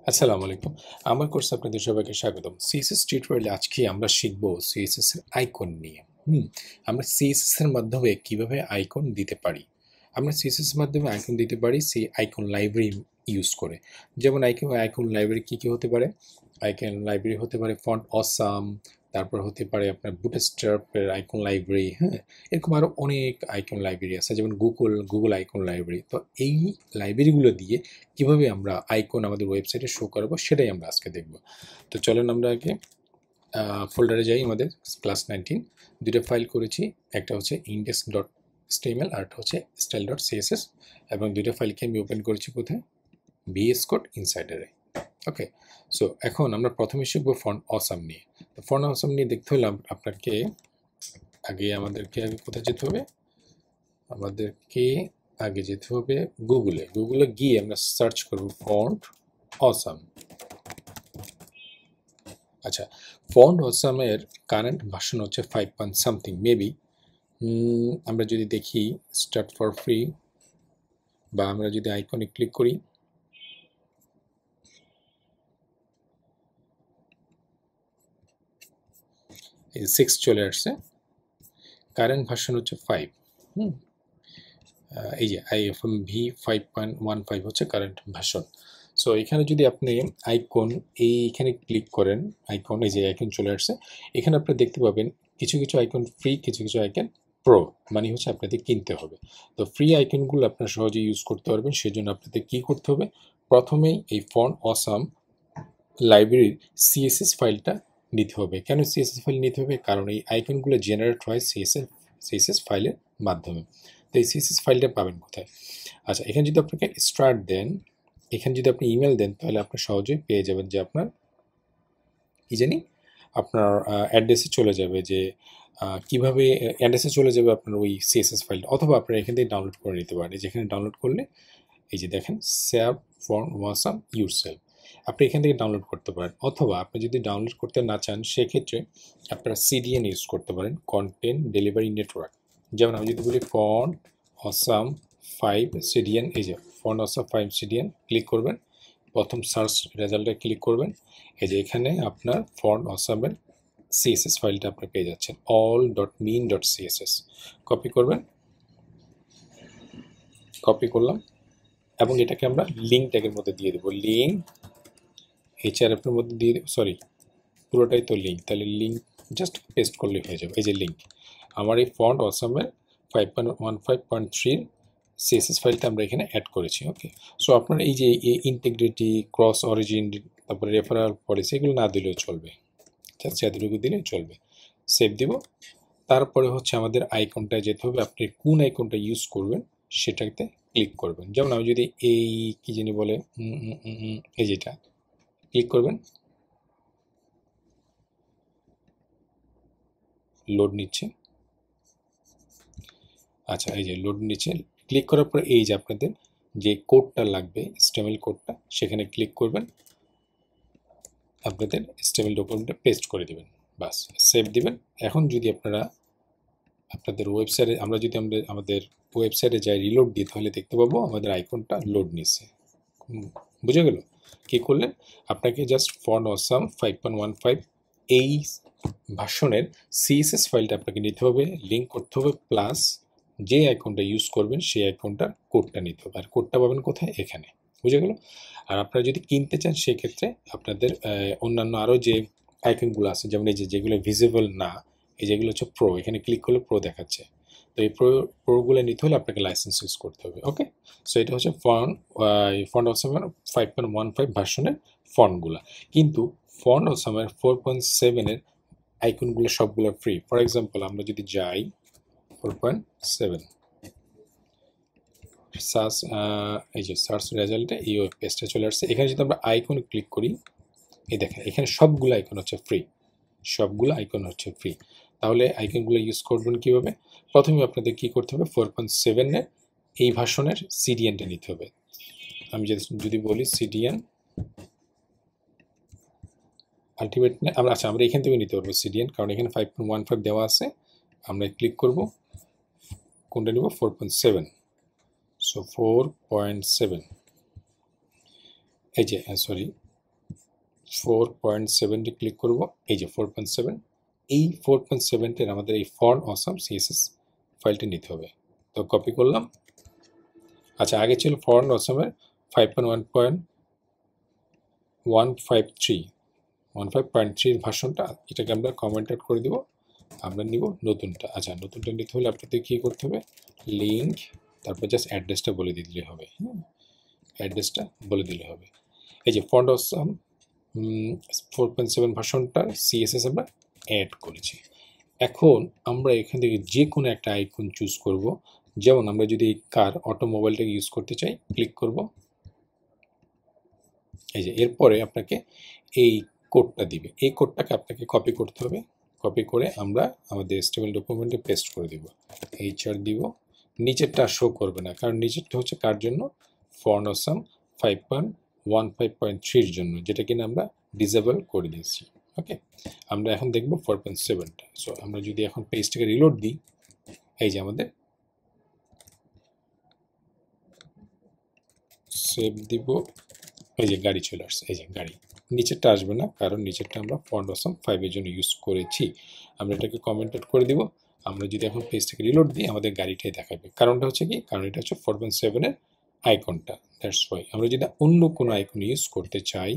আসসালামু আলাইকুম। আমার কোর্সে আপনাদের সবাইকে স্বাগতম। সিএসএস টিউটোরিয়ালে আজকে আমরা শিখব সিএসএস এর আইকন নিয়ে। আমরা সিএসএস এর মাধ্যমে কিভাবে আইকন দিতে পারি। আমরা সিএসএস এর মাধ্যমে আইকন দিতে পারি সেই আইকন লাইব্রেরি ইউজ করে। যেমন আইকন লাইব্রেরি কি হতে পারে? আইকন লাইব্রেরি হতে পারে ফন্ট অসাম, তারপর হতে পারে আপনার বুটস্ট্র্যাপ এর আইকন লাইব্রেরি, হ্যাঁ? এরকম আরও অনেক আইকন লাইব্রেরি আছে, যেমন গুগল আইকন লাইব্রেরি। তো এই লাইব্রেরিগুলো দিয়ে কিভাবে আমরা আইকন আমাদের ওয়েবসাইটে শো করাবো সেটাই আমরা আজকে দেখব। তো চলেন আমরা আগে ফোল্ডারে যাই। আমাদের ক্লাস 19 দুটো ফাইল করেছি, একটা হচ্ছে index.html আর একটা হচ্ছে style.css, এবং দুটো ফাইলকে আমি ওপেন করেছি কোথায়? VS Code ইনসাইডারে। ওকে, সো এখন আমরা প্রথমে শিখবো ফন্ট অসাম নিয়ে। তো ফন্ট অসাম নিয়ে দেখতে হলে আমাদেরকে আগে কোথায় যেতে হবে? আমাদেরকে আগে যেতে হবে গুগলে গিয়ে আমরা সার্চ করব ফন্ট অসাম। আচ্ছা, ফন্ট অসামের কারেন্ট ভার্সন হচ্ছে 5 সামথিং মেবি। আমরা যদি দেখি স্টার্ট ফর ফ্রি, বা আমরা যদি আইকনে ক্লিক করি, এই 6 চলে আসছে। কারেন্ট ভার্সন হচ্ছে 5। এই যে IFMV 5.15 হচ্ছে কারেন্ট ভার্সন। সো এখানে যদি আপনি এইখানে ক্লিক করেন, আইকন, এই যে আইকন চলে আসছে। এখানে আপনি দেখতে পাবেন কিছু কিছু আইকন ফ্রি, কিছু কিছু আইকন প্রো, মানে হচ্ছে আপনাদের কিনতে হবে। তো ফ্রি আইকনগুলো আপনারা সহজে ইউজ করতে পারবেন, সেজন্য আপনাদের কী করতে হবে? প্রথমেই এই ফন্ট অসাম লাইব্রেরির সিএসএস ফাইলটা নিতে হবে। কেন সিএসএস ফাইল নিতে হবে? কারণ এই আইকনগুলো জেনারেট হয় সিএসএস ফাইলের মাধ্যমে। তো এই সিএসএস ফাইলটা পাবেন কোথায়? আচ্ছা, এখানে যদি আপনাকে স্টার্ট দেন, এখানে যদি আপনি ইমেল দেন, তাহলে আপনি সহজেই পেয়ে যাবেন যে আপনার আপনার অ্যাড্রেসে চলে যাবে, যে কীভাবে অ্যাড্রেসে চলে যাবে আপনার ওই সিএসএস ফাইলটা। অথবা আপনারা এখান থেকে ডাউনলোড করে নিতে পারেন। যেখানে ডাউনলোড করলে এই যে দেখেন সেভ ফন্ট অসাম ইউরসেলফ, আপনি এখান থেকে ডাউনলোড করতে পারেন। অথবা আপনি যদি ডাউনলোড করতে না চান, সেক্ষেত্রে আপনারা সিডিএন ইউজ করতে পারেন, কন্টেন্ট ডেলিভারি নেটওয়ার্ক। যেমন আমি যদি বলি ফন্ট অসাম 5 সিডিএন, এই যে ফন্ট অসাম 5 সিডিএন ক্লিক করবেন, প্রথম সার্চ রেজাল্টে ক্লিক করবেন, এই যে এখানে আপনার ফন্ট অসামের সিএসএস ফাইলটা আপনি পেয়ে যাচ্ছেন, all.mean.css। কপি করবেন, কপি করলাম, এবং এটাকে আমরা লিঙ্ক ট্যাগের মধ্যে দিয়ে দেবো। লিঙ্ক HRF এর মধ্যে দিয়ে দেবো, সরি পুরোটাই তো লিঙ্ক, তাহলে লিঙ্ক জাস্ট পেস্ট করলে হয়ে যাবে। এই যে লিঙ্ক, আমার এই ফন্ট অসামের 5.15.3 সিএসএস ফাইলটা আমরা এখানে অ্যাড করেছি। ওকে, সো আপনার এই যে ইন্টিগ্রিটি, ক্রস অরিজিন, তারপরে রেফারাল পলিসি, এগুলো না দিলেও চলবে, জাস্ট এতটুকু দিলেই চলবে। সেভ দিব। তারপরে হচ্ছে আমাদের আইকনটায় যেতে হবে। আপনি কোন আইকনটা ইউজ করবেন সেটাতে ক্লিক করবেন। যেমন আমি যদি এই কি জানি বলে এই যেটা ক্লিক করবেন, লোড নিচ্ছে। আচ্ছা, এই যে লোড নিচ্ছে। ক্লিক করার পর এই যে আপনাদের যে কোডটা লাগবে, স্টেমেল কোডটা, সেখানে ক্লিক করবেন, আপনাদের স্টেমেল ডকুমেন্টটা পেস্ট করে দেবেন, বাস সেভ দিবেন। এখন যদি আপনারা আপনাদের ওয়েবসাইটে, আমাদের ওয়েবসাইটে যাই রিলোড দিই, তাহলে দেখতে পাবো আমাদের আইকনটা লোড নিচ্ছে। বুঝে গেল? কী করলেন? আপনাকে জাস্ট ফন্ট অসাম 5.15 এই ভার্সনের সিএসএস ফাইলটা আপনাকে নিতে হবে, লিঙ্ক করতে হবে, প্লাস যে আইকনটা ইউজ করবেন সেই আইকনটার কোডটা নিতে হবে। আর কোডটা পাবেন কোথায়? এখানে। বুঝে গেল? আর আপনারা যদি কিনতে চান, সেক্ষেত্রে আপনাদের অন্যান্য আরও যে আইকনগুলো আছে, যেমন এই যেগুলো ভিজিবল না, এই যেগুলো হচ্ছে প্রো, এখানে ক্লিক করলে প্রো দেখাচ্ছে। তো এই প্রোগুলো নিতে হলে আপনাকে লাইসেন্স ইউজ করতে হবে। ওকে, সো এটা হচ্ছে ফন্ট অসামের 5.15 ভার্সনের ফন্টগুলো। কিন্তু ফন্ট অসামের 4.7-এর আইকনগুলো সবগুলো ফ্রি। ফর এক্সাম্পল, আমরা যদি যাই 4.7 সার্চ, এই যে সার্চ রেজাল্টে এই ওয়েব পেজটা চলে আসছে। এখানে যদি আমরা আইকনে ক্লিক করি, এই দেখেন এখানে সবগুলো আইকন হচ্ছে ফ্রি, সবগুলো আইকন হচ্ছে ফ্রি। তাহলে আইকনগুলো ইউজ করবেন কীভাবে? প্রথমে আপনাদের কী করতে হবে? 4.7-এর এই ভার্সনের সিডিএনটা নিতে হবে। আমি যদি বলি সিডিএন আলটিমেট, আমরা এখান থেকে নিতে পারবো সিডিএন, কারণ এখানে 5.15 দেওয়া আছে। আমরা ক্লিক করব, কোনটা নেব? 4.7। সো 4.7, এই যে সরি 4.7 ক্লিক করব, এই যে 4.7, এই 4.7 আমাদের এই ফন্ট অসাম সিএসএস ফাইলটা নিতে হবে। তো কপি করলাম। আচ্ছা, আগে ছিল ফন্ট অসামের 5.1.153 ভার্সনটা, এটাকে আমরা কমেন্ট আউট করে দিব, আমরা নিব নতুনটা। আচ্ছা, নতুনটা নিতে হলে আপনাদের কী করতে হবে, লিঙ্ক, তারপর জাস্ট অ্যাড্রেসটা বলে দিলে হবে। অ্যাড্রেসটা বলে দিলে হবে। এই যে ফন্ট অসাম 4.7 ভার্সনটার সিএসএস আমরা অ্যাড করেছি। এখন আমরা এখান থেকে যে কোনো একটা আইকন চুজ করব। যেমন আমরা যদি কার অটোমোবাইলটাকে ইউজ করতে চাই, ক্লিক করব। এই যে এরপরে আপনাকে এই কোডটা দিবে, এই কোডটাকে আপনাকে কপি করতে হবে। কপি করে আমরা আমাদের এসটিএমএল ডকুমেন্টে পেস্ট করে দিব। এইচআর দিব, নিচেরটা শো করবে না, কারণ নিচেরটা হচ্ছে কার জন্য, ফন্ট অসাম 5.15.3 জন্য, যেটা কিনা আমরা ডিসেবল করে দিয়েছি। ওকে, আমরা এখন দেখব 4.7টা। সো আমরা যদি এখন পেজটাকে রিলোড দিই, এই যে আমাদের সেভ দিব, এই যে গাড়ি চলে আসছে, এই যে গাড়ি। নিচেরটা আসবে না, কারণ নিচেরটা আমরা ফন্ট অসাম 5 জন্য ইউজ করেছি। আমরা এটাকে কমেন্ট আউট করে দিব। আমরা যদি এখন পেজটাকে রিলোড দিই, আমাদের গাড়িটাই দেখাবে। কারণটা হচ্ছে কি, কারণ এটা হচ্ছে 4.7-এর আইকনটা, দ্যাটস ওয়াই। আমরা যদি অন্য কোনো আইকন ইউজ করতে চাই,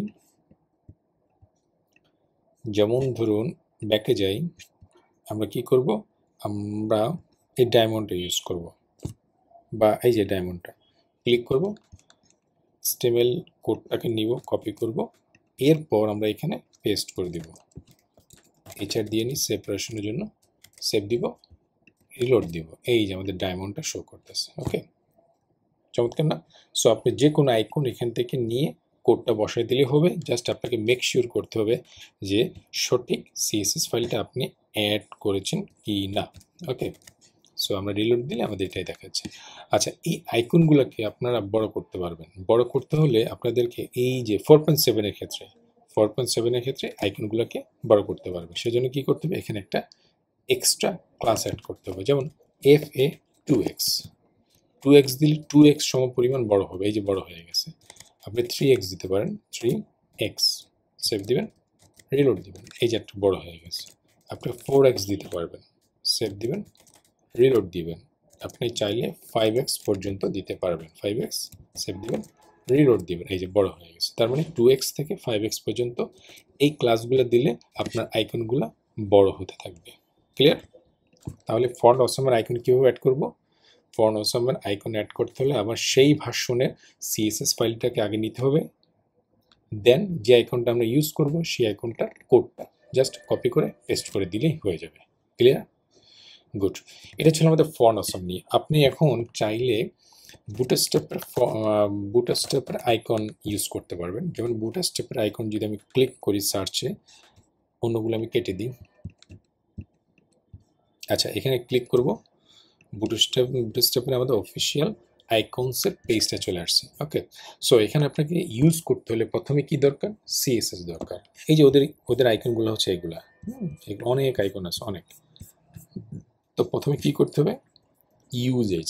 যেমন ধরুন ব্যাকে যাই, আমরা কি করব, আমরা এই ডায়মন্ডটা ইউজ করব, বা এই যে ডায়মন্ডটা ক্লিক করব, স্টেমেল কোডটাকে নিব, কপি করব, এরপর আমরা এখানে পেস্ট করে দিব। এইচআর দিয়ে নিই সেপারেশনের জন্য, সেভ দিব, রিলোড দিব। এই যে আমাদের ডায়মন্ডটা শো করতেছে। ওকে, চমৎকার না? সো আপনি যে কোনো আইকন এখান থেকে নিয়ে কোডটা বসাই দিলে হবে। জাস্ট আপনাকে মেক শিওর করতে হবে যে সঠিক সিএসএস ফাইলটা আপনি অ্যাড করেছেন কি না। ওকে, সো আমরা রিলোড দিলে আমাদের এটাই দেখাচ্ছে। আচ্ছা, এই আইকনগুলোকে আপনারা বড় করতে পারবেন। বড় করতে হলে আপনাদেরকে এই যে 4.7-এর ক্ষেত্রে, 4.7-এর ক্ষেত্রে আইকনগুলোকে বড় করতে পারবে। সেজন্য কি করতে হবে, এখানে একটা এক্সট্রা ক্লাস অ্যাড করতে হবে। যেমন FA2X, 2x দিলে 2x সম পরিমাণ বড় হবে। এই যে বড় হয়ে গেছে। আপনি 3x দিতে পারেন, 3x, সেভ দিবেন, রিলোড দিবেন, এই যে একটা বড় হয়ে গেছে। আপনি 4x দিতে পারবেন, সেভ দিবেন, রিলোড দিবেন। আপনি চাইলে 5x পর্যন্ত দিতে পারবেন, 5x, সেভ দিবেন, রিলোড দিবেন, এই যে বড় হয়ে গেছে। তার মানে 2x থেকে 5x পর্যন্ত এই ক্লাসগুলো দিলে আপনার আইকনগুলো বড় হতে থাকবে। ক্লিয়ার? তাহলে ফন্ট অসামের আইকন কীভাবে অ্যাড করব? ফন্ট অসামের আইকন অ্যাড করতে হলে আবার সেই ভার্সনের সিএসএস ফাইলটাকে আগে নিতে হবে, দেন যে আইকনটা আমরা ইউজ করব সেই আইকনটার কোডটা জাস্ট কপি করে পেস্ট করে দিলেই হয়ে যাবে। ক্লিয়ার? গুড। এটা ছিল আমাদের ফন্ট অসাম নিয়ে। আপনি এখন চাইলে বুটস্ট্র্যাপের আইকন ইউজ করতে পারবেন। যেমন বুটস্ট্র্যাপের আইকন যদি আমি ক্লিক করি সার্চে, অন্যগুলো আমি কেটে দিই। আচ্ছা, এখানে ক্লিক করব, বুটস্ট্র্যাপের আমাদের অফিসিয়াল আইকনসের পেজটা চলে আসছে। ওকে, সো এখানে আপনাকে ইউজ করতে হলে প্রথমে কি দরকার, সিএসএস দরকার। এই যে ওদের আইকনগুলো হচ্ছে এগুলা, অনেক আইকন আছে, অনেক। তো প্রথমে কি করতে হবে, ইউজেস,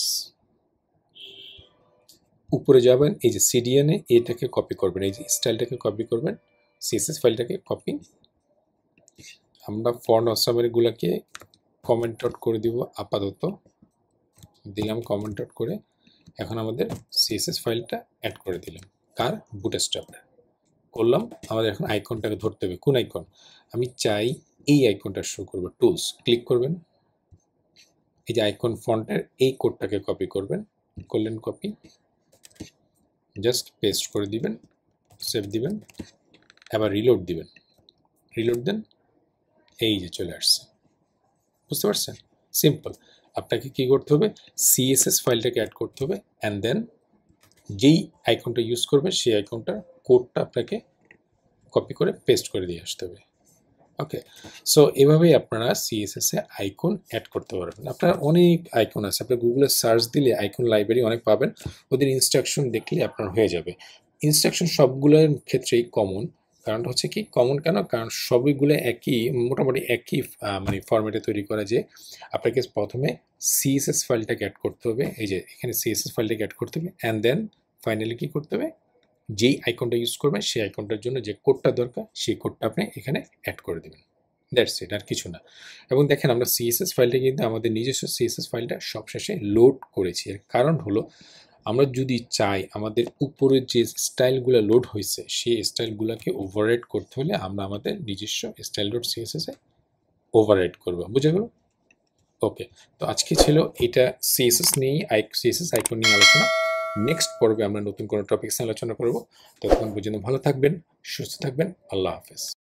উপরে যাবেন, এই যে সিডিএনে এটাকে কপি করবেন, এই যে স্টাইলটাকে কপি করবেন, সিএসএস ফাইলটাকে কপি। আমরা ফন্ট অসামেরগুলোকে কমেন্ট আউট করে দিব, আপাতত দিলাম কমেন্ট আউট করে। এখন আমাদের সিএসএস ফাইলটা অ্যাড করে দিলাম, কার, বুটস্ট্র্যাপে করলাম। আমাদের এখন আইকনটাকে ধরতে হবে। কোন আইকন? আমি চাই এই আইকনটা শো করবে, টুলস ক্লিক করবেন, এই যে আইকন ফন্টের এই কোডটাকে কপি করবেন, করলেন কপি, জাস্ট পেস্ট করে দিবেন, সেভ দিবেন, আবার রিলোড দিবেন, রিলোড দেন, এই যে চলে আসছে। বুঝতে পারছেন? সিম্পল। আপনাকে কি করতে হবে, সিএসএস ফাইলটাকে অ্যাড করতে হবে, অ্যান্ড দেন যেই আইকনটা ইউজ করবে সেই আইকনটার কোডটা আপনাকে কপি করে পেস্ট করে দিয়ে আসতে হবে। ওকে, সো এভাবেই আপনারা সিএসএসে আইকন অ্যাড করতে পারবেন। আপনার অনেক আইকন আছে, আপনি গুগলে সার্চ দিলে আইকন লাইব্রেরি অনেক পাবেন, ওদের ইনস্ট্রাকশন দেখলে আপনার হয়ে যাবে। ইনস্ট্রাকশন সবগুলোর ক্ষেত্রেই কমন। কারণটা হচ্ছে কি কমন কেন, কারণ সবগুলো একই, মোটামুটি একই মানে ফরম্যাটে তৈরি করা, যে আপনাকে প্রথমে সিএসএস ফাইলটাকে অ্যাড করতে হবে, এই যে এখানে সিএসএস ফাইলটাকে অ্যাড করতে হবে, অ্যান্ড দেন ফাইনালি কী করতে হবে, যেই আইকনটা ইউজ করবেন সেই আইকনটার জন্য যে কোডটা দরকার সেই কোডটা আপনি এখানে অ্যাড করে দেবেন। দ্যাটস ইট, আর কিছু না। এবং দেখেন আমরা সিএসএস ফাইলটা কিন্তু আমাদের নিজস্ব সিএসএস ফাইলটা সবশেষে লোড করেছি। এর কারণ হলো আমরা যদি চাই আমাদের উপরে যে স্টাইলগুলো লোড হয়েছে সেই স্টাইলগুলোকে ওভাররাইড করতে হলে আমরা আমাদের নিজস্ব স্টাইল ডট সিএসএস এ ওভাররাইড করব। বুঝা গেল? ওকে, তো আজকে ছিল এটা সিএসএস নিয়েই সিএসএস আইকন নিয়ে আলোচনা। নেক্সট পর্বে আমরা নতুন কোনো টপিকস নিয়ে আলোচনা করব। ততক্ষণ পর্যন্ত ভালো থাকবেন, সুস্থ থাকবেন। আল্লাহ হাফেজ।